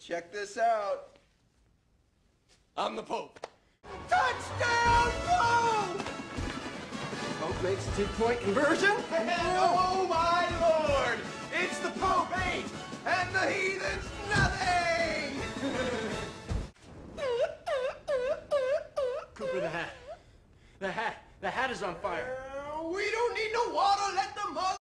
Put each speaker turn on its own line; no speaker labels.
check this out.
I'm the Pope.
Touchdown, Pope!
Pope makes a 2-point conversion.
Oh, my Lord! It's the Pope 8, and the heathens nothing!
Cooper, the hat. The hat is on fire.
We don't need no water, let the mother